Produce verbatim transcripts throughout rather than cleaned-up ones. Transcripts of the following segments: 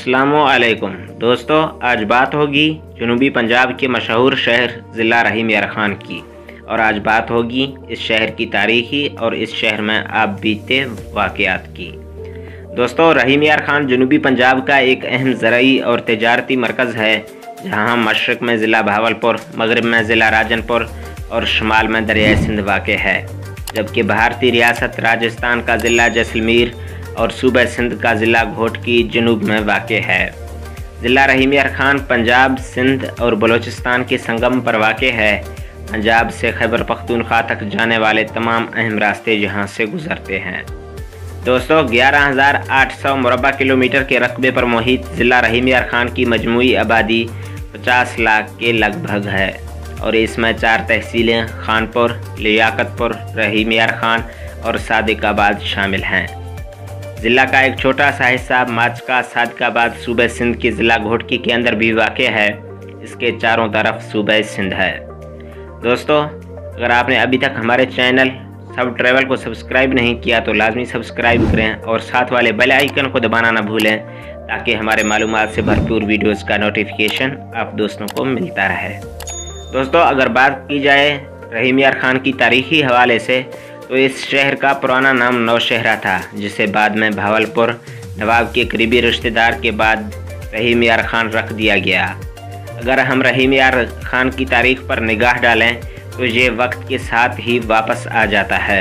अस्सलामुअलैकुम दोस्तों, आज बात होगी जनूबी पंजाब के मशहूर शहर ज़िला रहीम यार खान की। और आज बात होगी इस शहर की तारीखी और इस शहर में आप बीते वाक़यात की। दोस्तों, रहीम यार खान जनूबी पंजाब का एक अहम ज़राई और तजारती मरकज़ है, जहाँ मशरक़ में ज़िला भावलपुर, मगरब में ज़िला राजनपुर और शुमाल में दरियाए सिंध वाक़ है, जबकि भारतीय रियासत राजस्थान का ज़िला जैसलमेर और सूबा सिंध का ज़िला घोटकी जनूब में वाक़ है। ज़िला रहीम यार खान पंजाब, सिंध और बलूचिस्तान के संगम पर वाक़ है। पंजाब से खैबर पख्तूनख्वा तक जाने वाले तमाम अहम रास्ते यहाँ से गुज़रते हैं। दोस्तों, ग्यारह हज़ार आठ सौ मुरबा किलोमीटर के रकबे पर मुहित ज़िला रहीम यार खान की मजमूई आबादी पचास लाख के लगभग है और इसमें चार तहसीलें खानपुर, लियाकतपुर, रहीम यार खान और सादिकाबाद शामिल हैं। ज़िला का एक छोटा सा हिस्सा माचका सादिकाबाद सूबे सिंध के ज़िला घोटकी के अंदर भी वाक़ है। इसके चारों तरफ सूबे सिंध है। दोस्तों, अगर आपने अभी तक हमारे चैनल सब ट्रैवल को सब्सक्राइब नहीं किया तो लाजमी सब्सक्राइब करें और साथ वाले बेल आइकन को दबाना ना भूलें, ताकि हमारे मालूमात से भरपूर वीडियोज़ का नोटिफिकेशन आप दोस्तों को मिलता रहे। दोस्तों, अगर बात की जाए रहीम यार खान की तारीख़ी हवाले से, तो इस शहर का पुराना नाम नौशहरा था, जिसे बाद में भावलपुर नवाब के करीबी रिश्तेदार के बाद रहीम यार खान रख दिया गया। अगर हम रहीम यार खान की तारीख पर निगाह डालें तो ये वक्त के साथ ही वापस आ जाता है।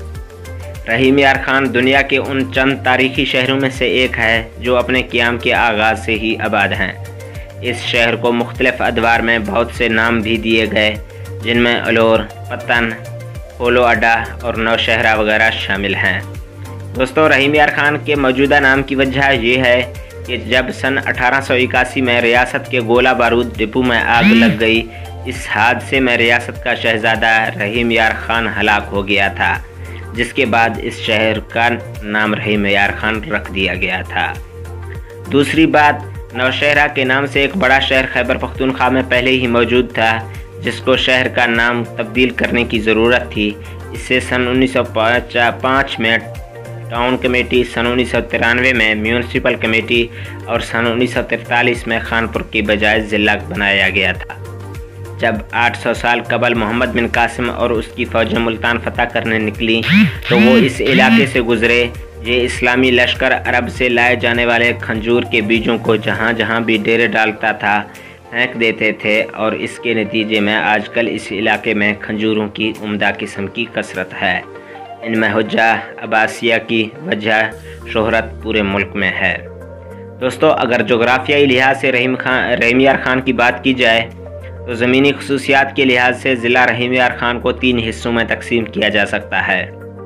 रहीम यार खान दुनिया के उन चंद तारीखी शहरों में से एक है जो अपने क़याम के आगाज़ से ही आबाद हैं। इस शहर को मुख्तलिफ़ अदवार में बहुत से नाम भी दिए गए, जिनमें अलौर, पतन, पोलो अड्डा और नौशहरा वगैरह शामिल हैं। दोस्तों, रहीम यार खान के मौजूदा नाम की वजह यह है कि जब सन अठारह सौ इक्यासी में रियासत के गोला बारूद डिपो में आग लग गई, इस हादसे में रियासत का शहजादा रहीम यार खान हलाक हो गया था, जिसके बाद इस शहर का नाम रहीम यार खान रख दिया गया था। दूसरी बात, नौशहरा के नाम से एक बड़ा शहर खैबर पख्तूनख्वा में पहले ही मौजूद था, जिसको शहर का नाम तब्दील करने की ज़रूरत थी। इससे सन उन्नीस सौ पाँच में टाउन कमेटी, सन उन्नीस सौ तिरानवे में म्यूनसिपल कमेटी और सन उन्नीस सौ तैंतालीस में खानपुर की बजाय ज़िला बनाया गया था। जब आठ सौ साल कबल मोहम्मद बिन कासिम और उसकी फ़ौजें मुल्तान फतह करने निकली, तो वो इस इलाके से गुज़रे। ये इस्लामी लश्कर अरब से लाए जाने वाले खंजूर के बीजों को जहाँ जहाँ भी डेरे डालता था फेंक देते थे, और इसके नतीजे में आजकल इस इलाके में खंजूरों की उम्दा किस्म की कसरत है। इनमें हुज्जा अब्बासिया की वजह शोहरत पूरे मुल्क में है। दोस्तों, अगर जोग्राफियाई लिहाज से रहीम खान रहीम यार खान की बात की जाए, तो ज़मीनी खसूसियात के लिहाज से ज़िला रहीम यार खान को तीन हिस्सों में तकसीम किया जा सकता है।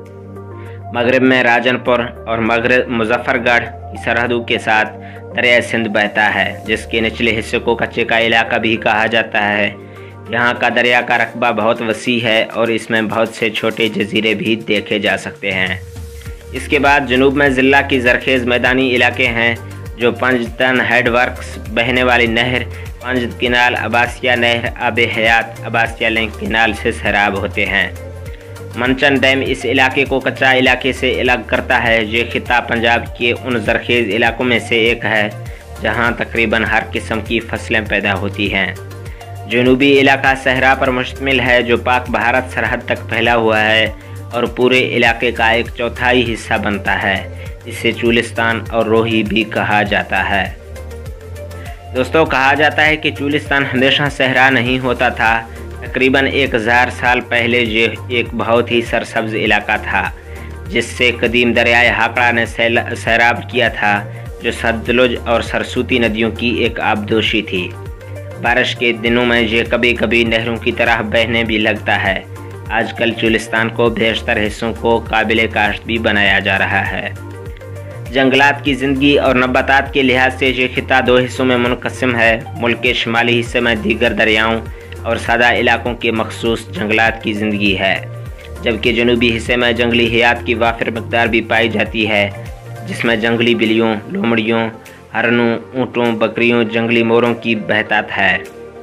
मगरब में राजनपुर और मगरब मुजफ्फरगढ़ की सरहदों के साथ दरिया सिंध बहता है, जिसके निचले हिस्से को कच्चे का इलाका भी कहा जाता है। यहाँ का दरिया का रकबा बहुत वसी है और इसमें बहुत से छोटे जजीरे भी देखे जा सकते हैं। इसके बाद जनूब में ज़िला की ज़रखेज़ मैदानी इलाके हैं, जो पंजतन हेडवर्क्स, बहने वाली नहर, पंज किनाल, अब्बासिया नहर, आब हयात, अब्बासिया लिंक किनाल से सैराब होते हैं। मनचन डैम इस इलाके को कच्चा इलाके से अलग करता है। ये खिता पंजाब के उन ज़रखेज़ इलाकों में से एक है जहाँ तकरीबन हर किस्म की फसलें पैदा होती हैं। जनूबी इलाका सहरा पर मुश्तमिल है, जो पाक भारत सरहद तक फैला हुआ है और पूरे इलाके का एक चौथाई हिस्सा बनता है। इसे चूलिस्तान और रोही भी कहा जाता है। दोस्तों, कहा जाता है कि चूलिस्तान हमेशा सहरा नहीं होता था। तकरीबन एक हज़ार साल पहले ये एक बहुत ही सरसब्ज इलाका था, जिससे कदीम दरियाए हाकड़ा ने सैराब किया था, जो सतलुज और सरस्वती नदियों की एक आबदोशी थी। बारिश के दिनों में ये कभी कभी नहरों की तरह बहने भी लगता है। आजकल चूलिस्तान को बेशतर हिस्सों को काबिल काश्त भी बनाया जा रहा है। जंगलात की ज़िंदगी और नबातात के लिहाज से ये खिता दो हिस्सों में मुनक़सिम है। मुल्क के शुमाली हिस्से में दीगर दरियाओं और सादा इलाकों के मखसूस जंगलात की ज़िंदगी है, जबकि जनूबी हिस्से में जंगली हयात की वाफिर मकदार भी पाई जाती है, जिसमें जंगली बिल्लियों, लोमड़ियों, हरनों, ऊँटों, बकरियों, जंगली मोरों की बहतात है।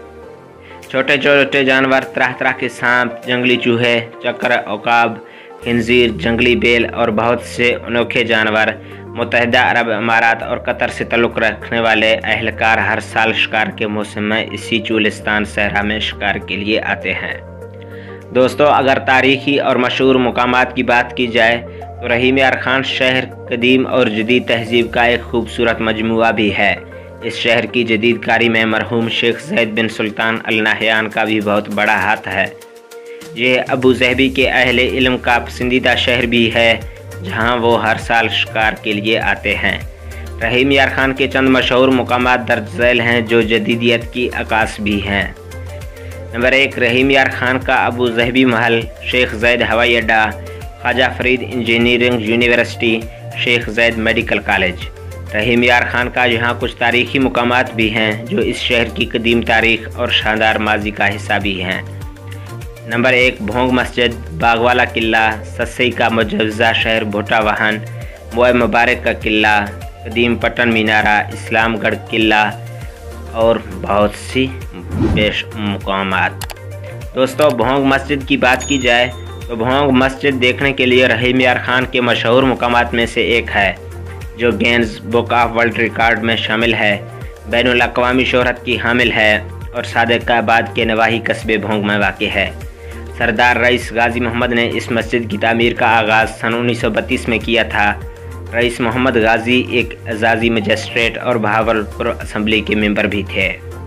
छोटे छोटे जानवर, तरह तरह के सांप, जंगली चूहे, चक्र, औकाब, खिंजीर, जंगली बेल और बहुत से अनोखे जानवर متحدہ عرب امارات اور قطر سے تعلق رکھنے والے اہلکار ہر سال شکار کے موسم میں اسی چولستان صحرا میں شکار کے لیے آتے ہیں۔ دوستو، اگر تاریخی اور مشہور مقامات کی بات کی جائے تو رحیم یار خان شہر قدیم اور جدید تہذیب کا ایک خوبصورت مجموعہ بھی ہے۔ اس شہر کی جدید کاری میں مرحوم شیخ زید بن سلطان النہیان کا بھی بہت بڑا ہاتھ ہے۔ یہ ابو ظہبی کے اہل علم کا پسندیدہ شہر بھی ہے، جہاں وہ ہر سال شکار کے لیے آتے ہیں۔ رحیم یار خان کے چند مشہور مقامات درج ذیل ہیں جو جدیدیت کی عکاس بھی ہیں۔ نمبر ایک، رحیم یار خان کا ابو ظہبی محل، شیخ زید ہوائی اڈہ، خواجہ فرید انجینئرنگ یونیورسٹی، شیخ زید میڈیکل کالج۔ رحیم یار خان کا یہاں کچھ تاریخی مقامات بھی ہیں جو اس شہر کی قدیم تاریخ اور شاندار ماضی کا حصہ بھی ہیں۔ نمبر ایک، بھونگ مسجد، باغوالا قلعہ، سسئی کا مجوزہ شہر بھوٹا واہن، موئے مبارک کا قلعہ، قدیم پٹن مینارہ، اسلام گڑھ قلعہ اور بہت سی بیش مقامات۔ دوستو، بھونگ مسجد کی بات کی جائے تو بھونگ مسجد دیکھنے کے لیے رحیم یار خان کے مشہور مقامات میں سے ایک ہے، جو Guinness book of world record میں شامل ہے، بین الاقوامی شہرت کی حامل ہے اور صادق آباد کے نواحی قصبے بھونگ میں واقع ہے۔ سردار رئیس غازی محمد نے اس مسجد کی تعمیر کا آغاز سن انیس سو بتیس میں کیا تھا۔ رئیس محمد غازی ایک اعزازی مجسٹریٹ اور بہاولپور اسمبلی کے ممبر بھی تھے۔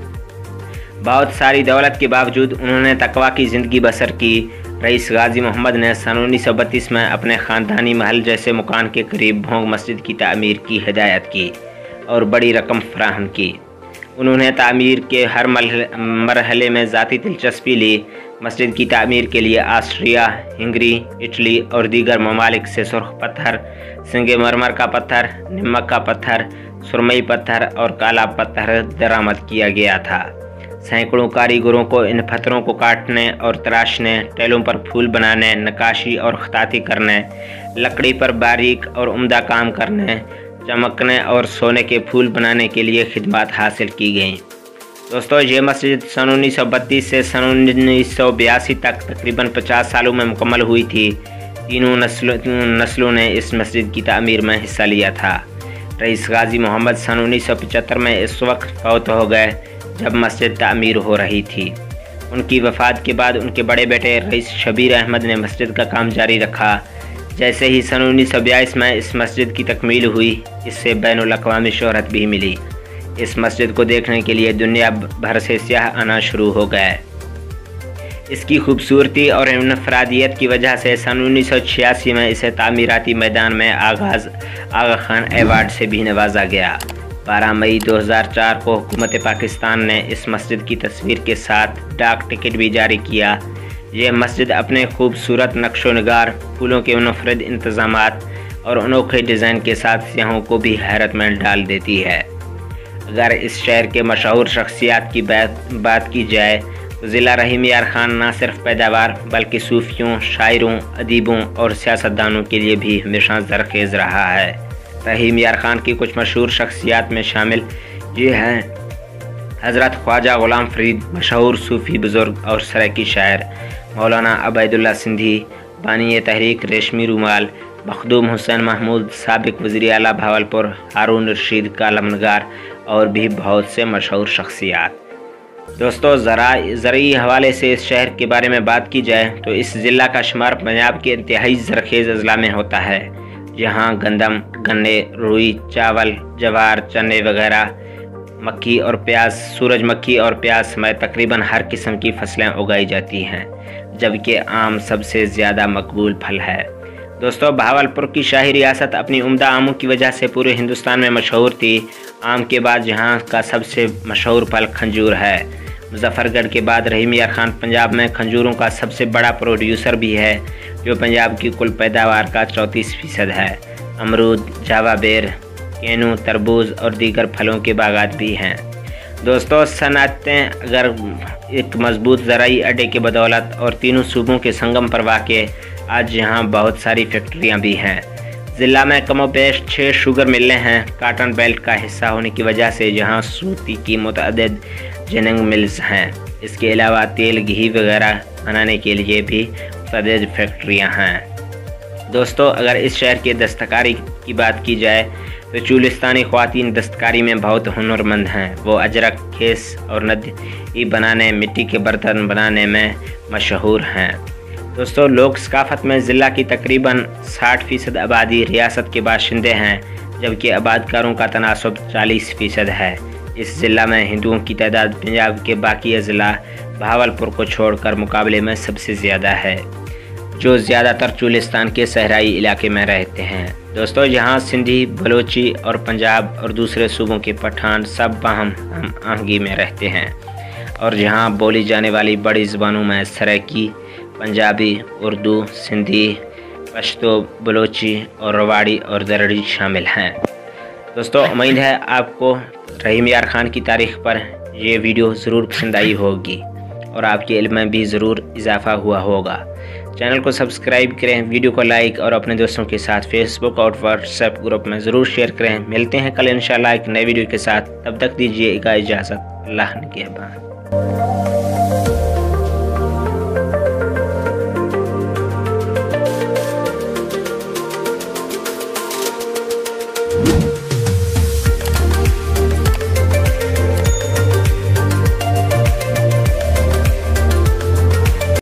بہت ساری دولت کے باوجود انہوں نے تقویٰ کی زندگی بسر کی۔ رئیس غازی محمد نے سن انیس سو بتیس میں اپنے خاندانی محل جیسے مکان کے قریب بھونگ مسجد کی تعمیر کی ہدایت کی اور بڑی رقم فراہم کی۔ انہوں نے تعمیر کے ہر مرحلے میں ذاتی دلچسپی لی۔ مسجد کی تعمیر کے لیے آسٹریا، ہنگری، اٹلی اور دیگر ممالک سے سرخ پتھر، سنگ مرمر کا پتھر، نمک کا پتھر، سرمئی پتھر اور کالا پتھر درآمد کیا گیا تھا۔ سینکڑوں کاریگروں کو ان پتھروں کو کاٹنے اور تراشنے، ٹیلوں پر پھول بنانے، نقاشی اور خطاطی کرنے، لکڑی پر باریک اور عمدہ کام کرنے، چمکنے اور سونے کے پھول بنانے کے لیے خدمات حاصل کی گئیں۔ دوستو، یہ مسجد سن انیس سو بتیس سے سن انیس سو بیاسی تک تقریباً پچاس سالوں میں مکمل ہوئی تھی۔ تینوں نسلوں نسلوں نے اس مسجد کی تعمیر میں حصہ لیا تھا۔ رئیس غازی محمد سن انیس سو پچہتر میں اس وقت فوت ہو گئے جب مسجد تعمیر ہو رہی تھی۔ ان کی وفات کے بعد ان کے بڑے بیٹے رئیس شبیر احمد نے مسجد کا کام جاری رکھا۔ جیسے ہی سن انیس سو بیاس میں اس مسجد کی تکمیل ہوئی، اس سے بین الاقوامی شہرت بھی ملی۔ اس مسجد کو دیکھنے کے لیے دنیا بھر سے سیاح آنا شروع ہو گئے۔ اس کی خوبصورتی اور انفرادیت کی وجہ سے سن انیس سو چھیاسی میں اسے تعمیراتی میدان میں آغاز آغا خان ایوارڈ سے بھی نوازا گیا۔ بارہ مئی دو ہزار چار کو حکومت پاکستان نے اس مسجد کی تصویر کے ساتھ ڈاک ٹکٹ بھی جاری کیا۔ یہ مسجد اپنے خوبصورت نقش و نگار، پھولوں کے منفرد انتظامات اور انوکھے ڈیزائن کے ساتھ سیاحوں کو بھی حیرت میں ڈال دیتی ہے۔ اگر اس شہر کے مشہور شخصیات کی بات کی جائے تو ضلع رحیم یار خان نہ صرف پیداوار بلکہ صوفیوں، شاعروں، ادیبوں اور سیاستدانوں کے لیے بھی ہمیشہ زرخیز رہا ہے۔ رحیم یار خان کی کچھ مشہور شخصیات میں شامل یہ ہیں: حضرت خواجہ غلام فرید، مشہور صوفی بزرگ اور سرائکی شاعر، مولانا عبید اللہ سندھی، بانی تحریک ریشمی رومال، مخدوم حسین محمود، سابق وزیر اعلیٰ بہاولپور، ہارون رشید کالم نگار اور بھی بہت سے مشہور شخصیات۔ دوستو، زرعی حوالے سے اس شہر کے بارے میں بات کی جائے تو اس ضلع کا شمار پنجاب کے انتہائی زرخیز اضلاع میں ہوتا ہے۔ یہاں گندم، گنے، روئی، چاول، جوار، چنے وغیرہ، مکھی اور پیاز، سورج مکھی اور پیاز سمیت تقریباً ہر قسم کی فصلیں اگائی جاتی ہیں، جبکہ آم سب سے زیادہ مقبول پھل ہے۔ دوستو، بہاولپور کی شاہی ریاست اپنی عمدہ آموں کی وجہ سے پورے ہندوستان میں مشہور تھی۔ آم کے بعد یہاں کا سب سے مشہور پھل کھجور ہے۔ مظفر گڑھ کے بعد رحیم یار خان پنجاب میں کھجوروں کا سب سے بڑا پروڈیوسر بھی ہے، جو پنجاب کی کل پیداوار کا چونتیس فیصد ہے۔ امرود، جاوا بیر، کینو، تربوز اور دیگر پھلوں کے باغات بھی ہیں۔ دوستو، صنعتیں اگر ایک مضبوط زرعی اڈے کے بدولت اور تینوں صوبوں کے سنگم پر واقع، آج یہاں بہت ساری فیکٹریاں بھی ہیں۔ ضلع میں کم و بیش چھ شوگر ملیں ہیں۔ کاٹن بیلٹ کا حصہ ہونے کی وجہ سے یہاں سوتی کی متعدد جننگ ملز ہیں۔ اس کے علاوہ تیل، گھی وغیرہ بنانے کے لیے بھی متعدد فیکٹریاں ہیں۔ دوستو اگر اس شہر کے دستکاری کی بات کی جائے تو چولستانی خواتین دستکاری میں بہت ہنرمند ہیں۔ وہ اجرک، کھیس اور ندی بنانے، مٹی کے برتن بنانے میں مشہور ہیں۔ دوستو لوک ثقافت میں ضلع کی تقریباً ساٹھ فیصد آبادی ریاست کے باشندے ہیں، جبکہ آبادکاروں کا تناسب چالیس فیصد ہے۔ اس ضلع میں ہندوؤں کی تعداد پنجاب کے باقی اضلاع بہاولپور کو چھوڑ کر مقابلے میں سب سے زیادہ ہے، جو زیادہ تر چولستان کے صحرائی علاقے میں رہتے ہیں۔ دوستو یہاں سندھی، بلوچی اور پنجاب اور دوسرے صوبوں کے پٹھان سب باہم ہم آہنگی میں رہتے ہیں، اور یہاں بولی جانے والی بڑی زبانوں میں سرائکی، پنجابی، اردو، سندھی، پشتو، بلوچی اور رواڑی اور درڑی شامل ہیں۔ دوستو امید ہے آپ کو رحیم یار خان کی تاریخ پر یہ ویڈیو ضرور پسند آئی ہوگی اور آپ کے علم میں بھی ضرور اضافہ ہوا ہوگا۔ چینل کو سبسکرائب کریں، ویڈیو کو لائک اور اپنے دوستوں کے ساتھ فیس بک اور واٹس ایپ گروپ میں ضرور شیئر کریں۔ ملتے ہیں کل انشاءاللہ ایک نئے ویڈیو کے ساتھ، تب تک دیجیے گا اجازت۔ اللہ نگہبان۔